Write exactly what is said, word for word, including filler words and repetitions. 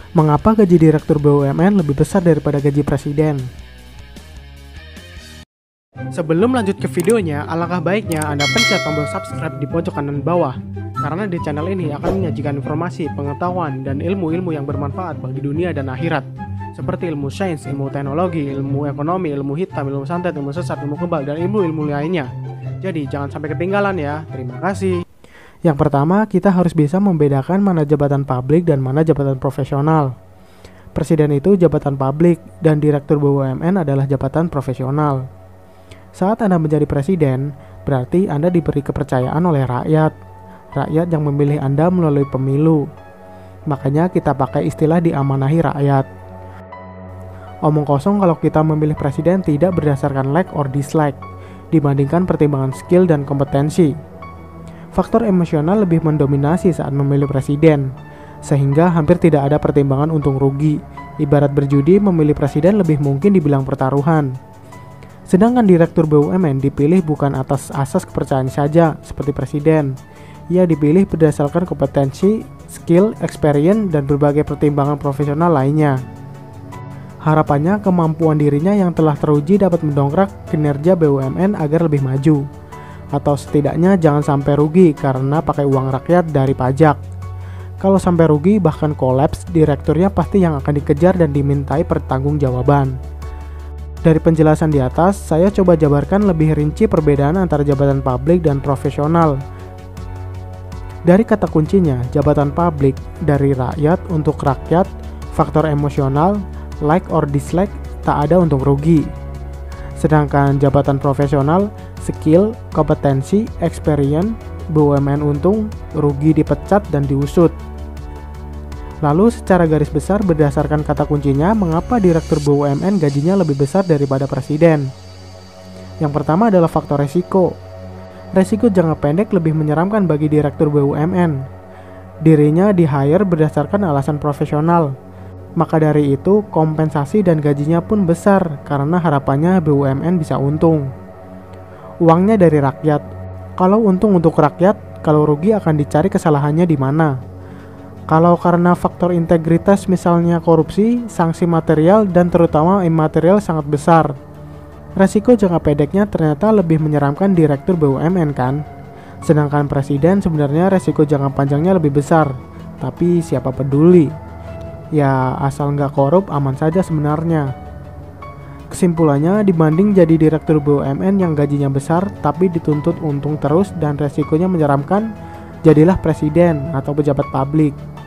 Mengapa gaji direktur B U M N lebih besar daripada gaji presiden? Sebelum lanjut ke videonya, alangkah baiknya Anda pencet tombol subscribe di pojok kanan bawah, karena di channel ini akan menyajikan informasi, pengetahuan, dan ilmu-ilmu yang bermanfaat bagi dunia dan akhirat, seperti ilmu sains, ilmu teknologi, ilmu ekonomi, ilmu hitam, ilmu santet, ilmu sesat, ilmu kebal, dan ilmu-ilmu lainnya. Jadi jangan sampai ketinggalan ya. Terima kasih. Yang pertama, kita harus bisa membedakan mana jabatan publik dan mana jabatan profesional. Presiden itu jabatan publik dan direktur B U M N adalah jabatan profesional. Saat Anda menjadi presiden, berarti Anda diberi kepercayaan oleh rakyat. Rakyat yang memilih Anda melalui pemilu. Makanya kita pakai istilah diamanahi rakyat. Omong kosong kalau kita memilih presiden tidak berdasarkan like or dislike, dibandingkan pertimbangan skill dan kompetensi. Faktor emosional lebih mendominasi saat memilih presiden, sehingga hampir tidak ada pertimbangan untung rugi. Ibarat berjudi, memilih presiden lebih mungkin dibilang pertaruhan. Sedangkan direktur B U M N dipilih bukan atas asas kepercayaan saja, seperti presiden. Ia dipilih berdasarkan kompetensi, skill, experience, dan berbagai pertimbangan profesional lainnya. Harapannya kemampuan dirinya yang telah teruji dapat mendongkrak kinerja B U M N agar lebih maju. Atau setidaknya jangan sampai rugi karena pakai uang rakyat dari pajak. Kalau sampai rugi bahkan kolaps, direkturnya pasti yang akan dikejar dan dimintai pertanggungjawaban. Dari penjelasan di atas, saya coba jabarkan lebih rinci perbedaan antara jabatan publik dan profesional. Dari kata kuncinya, jabatan publik dari rakyat untuk rakyat, faktor emosional, like or dislike, tak ada untung rugi. Sedangkan jabatan profesional, skill, kompetensi, experience, B U M N untung, rugi dipecat dan diusut. Lalu secara garis besar berdasarkan kata kuncinya, mengapa direktur B U M N gajinya lebih besar daripada presiden? Yang pertama adalah faktor resiko. Resiko jangka pendek lebih menyeramkan bagi direktur B U M N. Dirinya di-hire berdasarkan alasan profesional. Maka dari itu, kompensasi dan gajinya pun besar karena harapannya B U M N bisa untung. Uangnya dari rakyat. Kalau untung untuk rakyat, kalau rugi akan dicari kesalahannya di mana. Kalau karena faktor integritas misalnya korupsi, sanksi material dan terutama imaterial sangat besar. Resiko jangka pendeknya ternyata lebih menyeramkan direktur B U M N kan? Sedangkan presiden sebenarnya resiko jangka panjangnya lebih besar. Tapi siapa peduli? Ya asal nggak korup aman saja sebenarnya. Kesimpulannya, dibanding jadi direktur B U M N yang gajinya besar tapi dituntut untung terus dan resikonya menyeramkan, jadilah presiden atau pejabat publik.